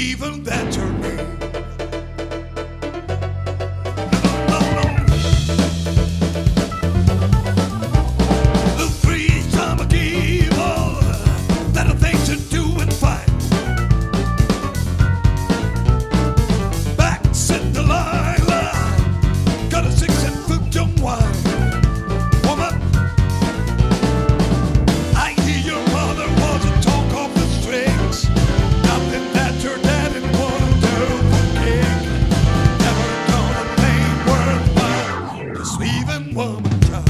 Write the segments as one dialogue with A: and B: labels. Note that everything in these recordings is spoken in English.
A: even that your name. Lucretia Mac Evil, better things to do and fight. Back sit Delilah, got a 6-foot young wine. Woman, I hear your mother was a talk off the strings. Nothing that your daddy wanna do for kick. Never gonna play worthwhile, this leaving woman child.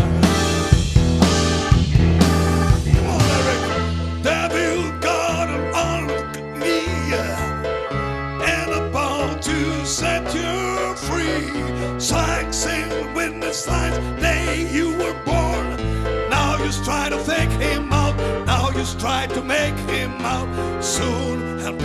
A: Devil got on me and about to set you free. Sign, sing, witness lines, day you were born. Now you try to fake him out. Now you try to make him out. Soon he'll